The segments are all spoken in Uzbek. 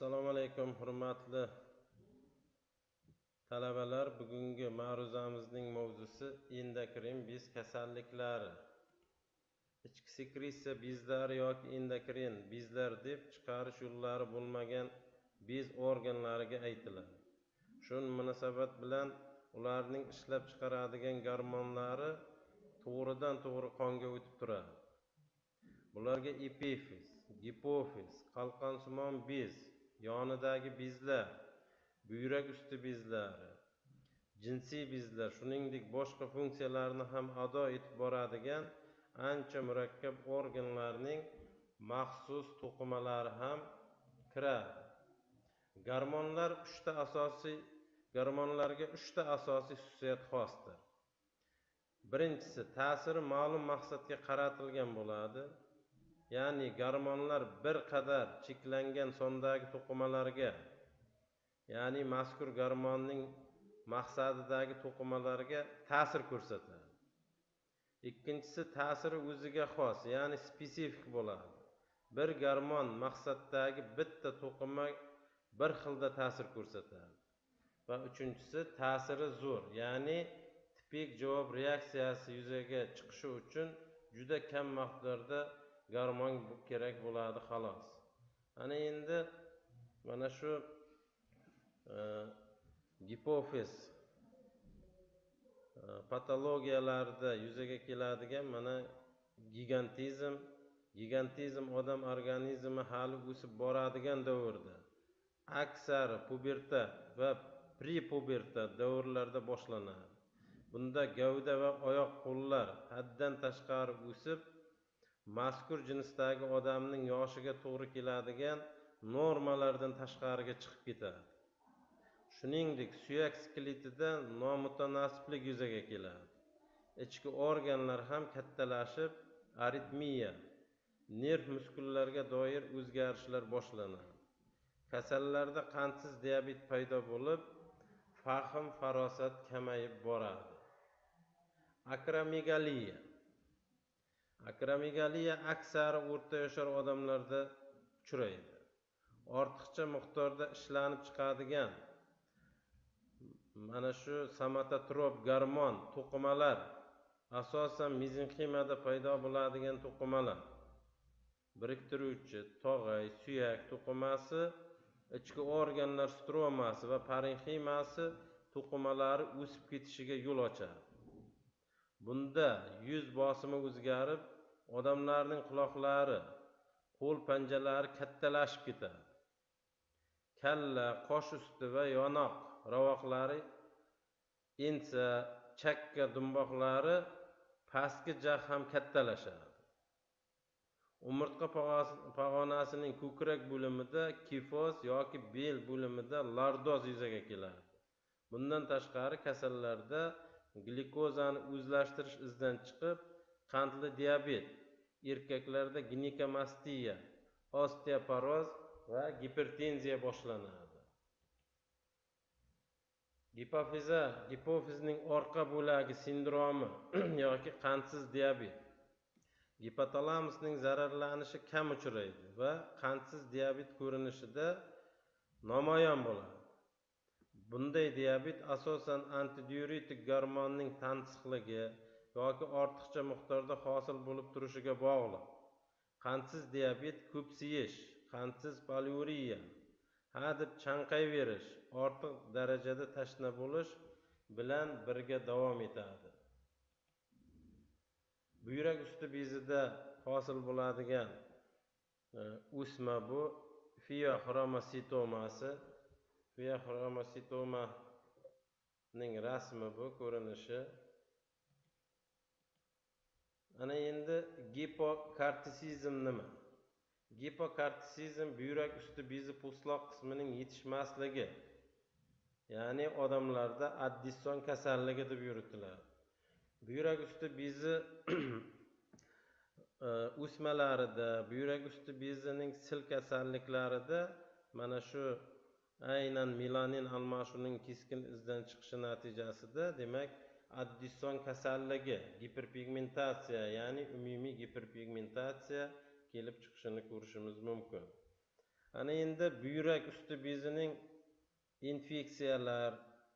Assalomu alaykum, hurmatli talabalar. Bugungi ma'ruzamizning mavzusi endokrin bez kasalliklari. Ichki sekresiya bezlari yoki endokrin bezlar deb chiqarish yo'llari bo'lmagan bez organlariga aytiladi. Shu munosabat bilan ularning ishlab chiqaradigan gormonlari to'g'ridan-to'g'ri qonga o'tib turadi. Bularga epifiz, gipofiz, qalqonsimon bez, yonidagi bezlar, buyrak usti bezlari, jinsiy bezlar, shuningdek boshqa funksiyalarni ham ado etib boradigan ancha murakkab organlarning maxsus to'qimalari ham kiradi. Gormonlarga 3 ta asosiy xususiyat xosdir. Birinchisi, ta'siri ma'lum maqsadga qaratilgan bo'ladi. Ya'ni gormonlar bir qadar cheklangan sondagi to'qimalarga, ya'ni mazkur gormonning maqsadidagi to'qimalarga ta'sir ko'rsatadi. Ikkinchisi, ta'siri o'ziga xos, ya'ni spesifik bo'ladi. Bir gormon maqsaddagi bitta to'qima bir xilda ta'sir ko'rsatadi. Va uchinchisi, ta'siri zo'r, ya'ni tipik javob reaksiyasi yuzaga chiqishi uchun juda kam miqdorda gormon kerak bo'ladi xolos. Ana endi mana shu gipofiz patologiyalarida yuzaga keladigan mana gigantizm odam organizmi hali o'sib boradigan davrda, aksari pubertat va prepubertat davrlarida boshlanadi. Bunda gavda va oyoq qo'llar haddan tashqari o'sib, mazkur jinsdagi odamning yoshiga to'g'ri keladigan normalardan tashqariga chiqib ketadi. Shuningdek, suyak skeletida nomutanosiblik yuzaga keladi. Ichki organlar ham kattalashib, aritmiya, nerv muskullariga doir o'zgarishlar boshlanadi. Kasallarda qandsiz diabet paydo bo'lib, fahm farosat kamayib boradi. Akромегaliya aksari o'rta yoshar odamlarda uchraydi. Ortiqcha miqdorda ishlanib chiqadigan mana shu somatotrop gormon to'qimalar, asosan mezenximada paydo bo'ladigan to'qimalar, biriktiruvchi, tog'ay, suyak to'qimasi, ichki organlar stromasi va parenximasi to'qimalari o'sib ketishiga yo'l ochadi. Bunda yuz bosimi o'zgarib, odamlarning quloqlari, qo'l panjalari kattalashib ketadi. Kalla, qosh usti va yonoq ravoqlari, ensa, chakka dumboqlari pastki jag' ham kattalashadi. Umurtqa pog'onasining ko'krak bo'limida kifoz yoki bel bo'limida lordoz yuzaga keladi. Bundan tashqari kasallarda glukozani o'zlashtirish izdan chiqib, qandli diabet, erkaklarda ginekamastiya, osteoporoz va gipertenziya boshlanadi. Gipofizning orqa bo'lagi sindromi yoki qandsiz diabet. Gipotalamusning zararlanishi kam uchraydi va qandsiz diabet ko'rinishida namoyon bo'ladi. Bunday diabet asosan antidiuretik gormonning tansiqligi yoki ortiqcha miqdorda hosil bo'lib turishiga bog'liq. Qandsiz diabet ko'psiyish, qandsiz poliuriya, hadeb chanqayverish, ortiq darajada tashna bo'lish bilan birga davom etadi. Buyrak usti bezida hosil bo'ladigan o'sma bu pheochromocytomasi. Pheochromocytomaning rasmi bu, ko'rinishi. Ana endi gipokortisizm nima? Gipokortisizm buyrak usti bezi po'stloq qismining yetishmasligi, ya'ni odamlarda Addison kasalligi deb yuritiladi. Buyrak usti bezi o'smalarida, buyrak usti bezining sil kasalliklarida mana shu aynan melanin almashuvining keskin izdan chiqishi natijasida, demak, Addison kasalligi, giperpigmentatsiya, ya'ni umumiy giperpigmentatsiya kelib chiqishini ko'rishimiz mumkin. Ana endi buyrak usti bezining infeksiyalar,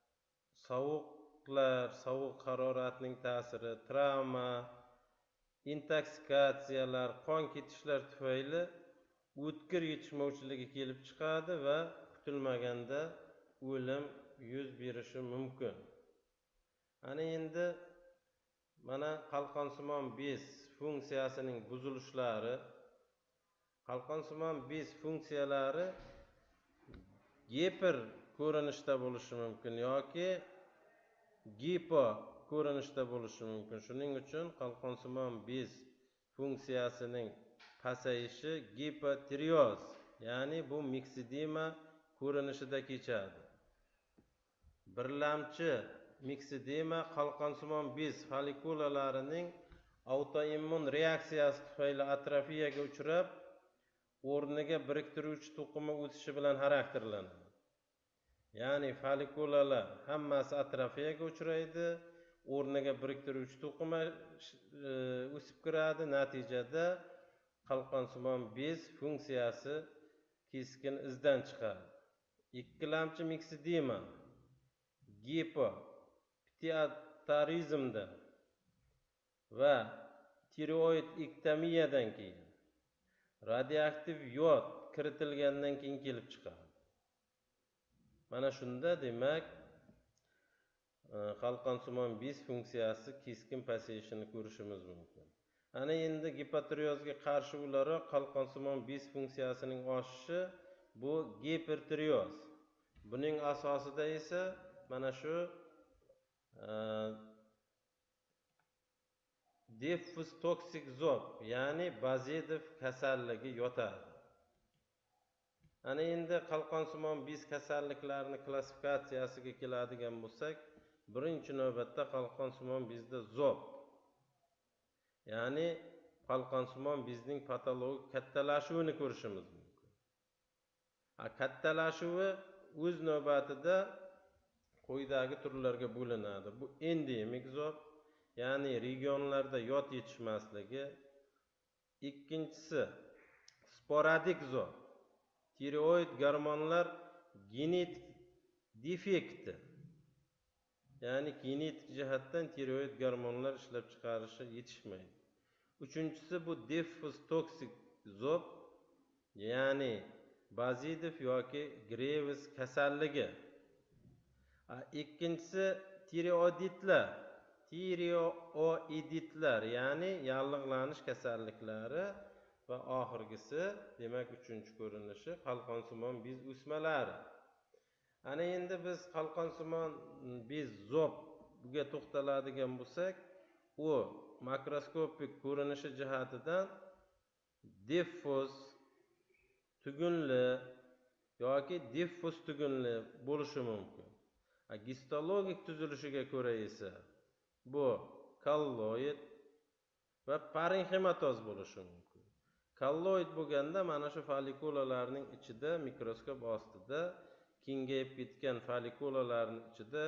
sovuq haroratning ta'siri, travma, intoksikatsiyalar, qon ketishlar tufayli o'tkir yetishmovchiligi kelib chiqadi va kutilmaganda o'lim yuz berishi mumkin. Ana endi mana qalqonsimon bez funksiyasining buzilishlari, qalqonsimon bez funksiyalari giper ko'rinishda bo'lishi mumkin yoki gipo ko'rinishda bo'lishi mumkin. Shuning uchun qalqonsimon bez funksiyasining pasayishi gipotireoz, ya'ni bu miksedema ko'rinishida kechadi. Birlamchi miksedema qalqonsimon bez follikulalarining autoimmun reaksiyasi tufayli atrofiyaga uchrab, o'rniga biriktiruvchi to'qima o'sishi bilan xarakterlanadi. Ya'ni follikulalar hammasi atrofiyaga uchraydi, o'rniga biriktiruvchi to'qima o'sib kiradi, natijada qalqonsimon bez funksiyasi keskin izdan chiqadi. Ikkilamchi miksedema gipopituitarizmda va tiroid ektomiyadan keyin radioaktiv yod kiritilgandan keyin kelib chiqadi. Mana shunda demak qalqonsimon bez funksiyasi keskin pasayishini ko'rishimiz mumkin. Ana endi gipotireozga qarshi o'laroq qalqonsimon bez funksiyasining oshishi bu gipertireoz. Buning asosida esa mana shu diffuz toksik zob, ya'ni Bazedov kasalligi yotadi. Ana endi qalqonsimon bez kasalliklarining klassifikatsiyasiga keladigan bo'lsak, birinchi navbatda qalqonsimon bezda zob, ya'ni qalqonsimon bezning patologik kattalashuvini ko'rishimiz mumkin. Kattalashuvi o'z navbatida quyidagi turlarga bo'linadi. Bu endemik zob, ya'ni regionlarda yod yetishmasligi. Ikkinchisi sporadik zob, tiroid gormonlar genetik defekti, ya'ni genetik jihatdan tiroid gormonlar ishlab chiqarishi yetishmaydi. Uchinchisi bu diffuz toksik zob, ya'ni Bazedov yoki Graves kasalligi. Ikkinchisi tiroiditlar, ya'ni yallig'lanish kasalliklari va oxirgisi, demak uchinchi ko'rinishi qalqonsimon bez o'smalari. Ana endi biz qalqonsimon bez zobiga to'xtaladigan bo'lsak, u makroskopik ko'rinishi jihatidan diffuz, tugunli yoki diffuz tugunli bo'lishi mumkin. Histologik tuzilishiga ko'ra esa bu kolloid va parenxematoz bo'lishi mumkin. Kolloid bo'lganda mana shu follikulalarning ichida, mikroskop ostida kengayib ketgan follikulalarning ichida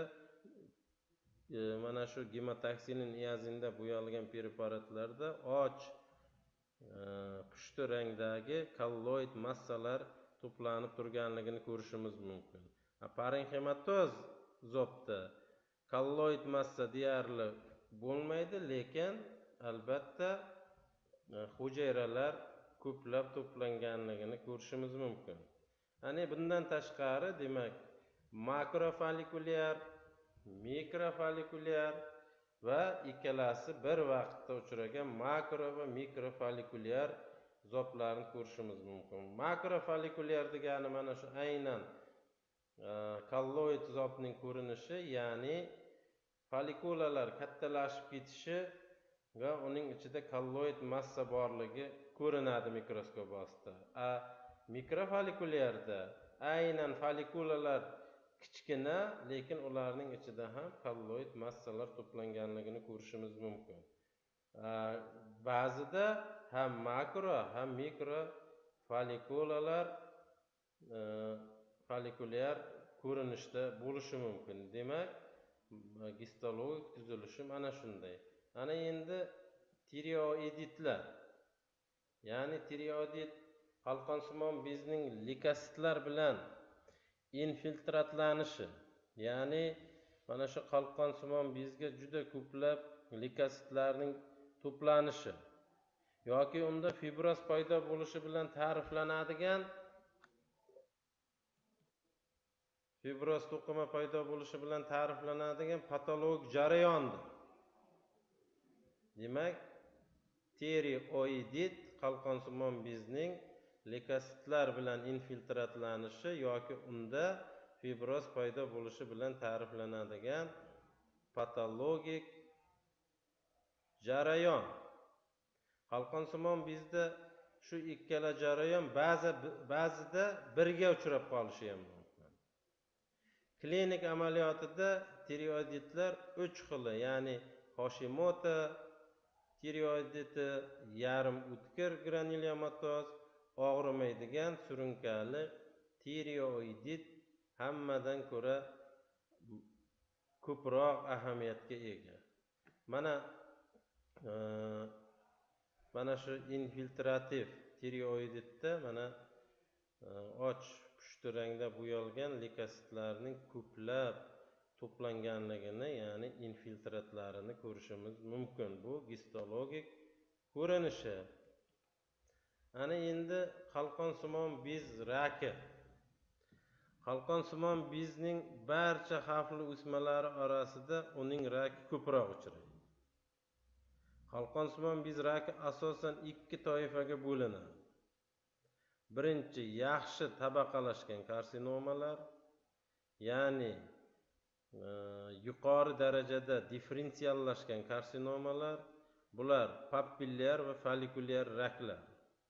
mana shu gemotoksilin iazinda bo'yalgan preparatlarda och pushti rangdagi kolloid massalar to'planib turganligini ko'rishimiz mumkin. Parenxematoz zobda kolloid massa deyarli bo'lmaydi, lekin albatta hujayralar ko'plab to'planganligini ko'rishimiz mumkin. Ana bundan tashqari, demak, makrofollikulyar, mikrofollikulyar va ikkalasi bir vaqtda uchragan makro va mikrofollikulyar zoblarni ko'rishimiz mumkin. Makrofollikulyar degani mana shu aynan kolloid zobning ko'rinishi, ya'ni follikulalar kattalashib ketishi va uning ichida kolloid massa borligi ko'rinadi mikroskop ostida. Mikrofollikulyarda aynan follikulalar kichkina, lekin ularning ichida ham kolloid massalar to'planganligini ko'rishimiz mumkin. Ba'zida ham makro ham mikro follikulalar follikulyar ko'rinishda bo'lishi mumkin. Demak, histologik tuzilishi mana shunday. Ana endi tiroiditlar, ya'ni tiroidit qalqonsimon bezning leykositlar bilan infiltratlanishi, ya'ni mana shu qalqonsimon bezga juda ko'plab leykositlarning to'planishi yoki unda fibroz paydo bo'lishi bilan ta'riflanadigan fibroz to'qima paydo bo'lishi bilan ta'riflanadigan patologik jarayondir. Demak, tireoidit qalqonsimon bezning leykositlar bilan infiltratlanishi yoki unda fibroz paydo bo'lishi bilan ta'riflanadigan patologik jarayon. Qalqonsimon bezda shu ikkala jarayon ba'zida birga uchrab qolishi ham mumkin. Klinik amaliyotida tireoiditlar 3 xili, ya'ni Hashimoto tireoiditi, yarim o'tkir granulomatoz, og'rimaydigan surunkali tireoidit hammadan ko'ra ko'proq ahamiyatga ega. Mana shu infiltrativ tireoiditda och pushti rangda bo'yalgan leykositlarning ko'plab to'planganligini, ya'ni infiltratlarini ko'rishimiz mumkin. Bu histologik ko'rinishi. Ana endi qalqonsimon bez raki. Qalqonsimon bezning barcha xavfli o'smalari orasida uning raki ko'proq uchraydi. Qalqonsimon bez raki asosan 2 toifaga bo'linadi. Birinchi, yaxshi tabaqalashgan karsinomalar, ya'ni yuqori darajada differensiallashgan karsinomalar, bular papillyar va follikulyar raklar.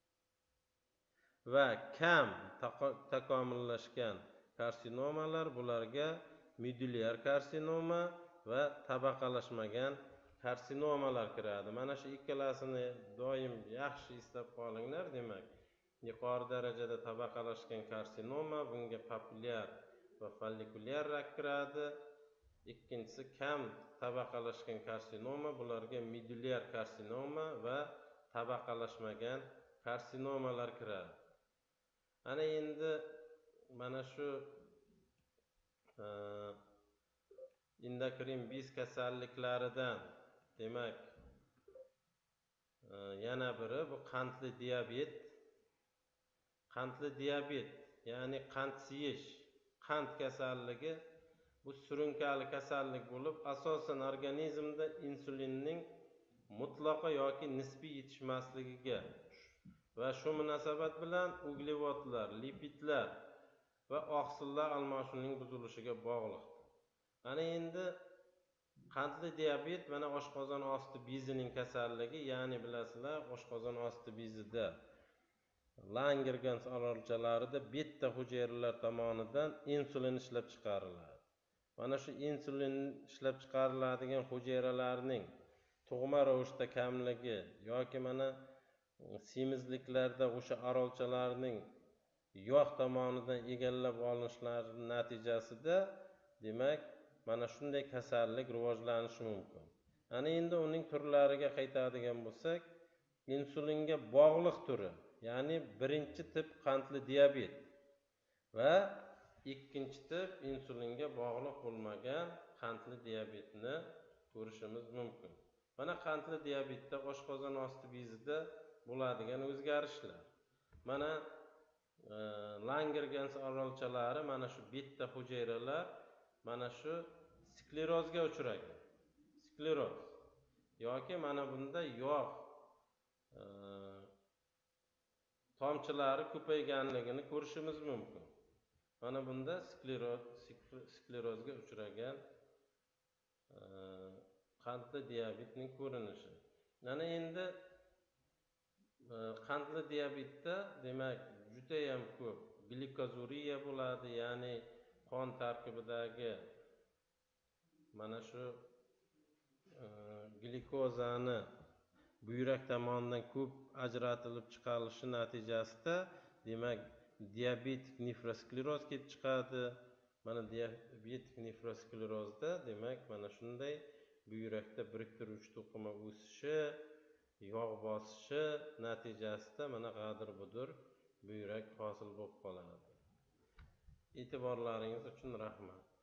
Va kam takomillashgan karsinomalar, bularga medulyar karsinoma va tabaqalashmagan karsinomalar kiradi. Mana shu ikkalasini doim yaxshi eslab qolinglar. Demak, yuqori darajada tabaqalashgan karsinoma, bunga papillyar va follikulyar rak kiradi. Ikkinchisi kam tabaqalashgan karsinoma, bularga medulyar karsinoma va tabaqalashmagan karsinomalar kiradi. Ana endi mana shu endokrin bez kasalliklaridan, demak, yana biri bu qandli diabet. Qandli diabet, ya'ni qand siyish, qand kasalligi bu surunkali kasallik bo'lib, asosan organizmda insulinning mutlaqo yoki nisbiy yetishmasligiga va shu munosabat bilan uglevodlar, lipidlar va oqsillar almashuvining buzilishiga bog'liq. Ana endi qandli diabet mana oshqozon osti bezining kasalligi, ya'ni bilasizlar, oshqozon osti bezida Langerhans orolchalarida beta hujayralar tomonidan insulin ishlab chiqariladi. Mana shu insulin ishlab chiqariladigan hujayralarning tug'ma ravishda kamligi yoki mana semizliklarda o'sha orolchalarning yog' tomonidan egallab olinishlari natijasida, demak, mana shunday kasallik rivojlanishi mumkin. Ana endi uning turlariga qaytadigan bo'lsak, insulinga bog'liq turi, ya'ni birinchi tip qandli diabet va ikkinchi tip insulinga bog'liq bo'lmagan qandli diabetni ko'rishimiz mumkin. Mana qandli diabetda oshqozon osti bezida bo'ladigan o'zgarishlar. Mana Langerhans orolchalari, mana shu beta hujayralar mana shu sklerozga uchragan. Skleroz yoki mana bunda yog' tomchilari ko'payganligini ko'rishimiz mumkin. Mana bunda sklerozga uchragan qandli diabetning ko'rinishi. Mana endi qandli diabetda, demak, juda ham ko'p glikozuriya bo'ladi, ya'ni qon tarkibidagi mana shu glikozani buyrak tomonidan ko'p ajratilib chiqarilishi natijasida, demak, diabetik nefroskleroz kelib chiqadi. Mana diabetik nefrosklerozda, demak, mana shunday buyrakda biriktiruvchi to'qima o'sishi, yog' bosishi natijasida mana g'adir-budur buyrak hosil bo'lib qoladi. E'tiborlaringiz uchun rahmat.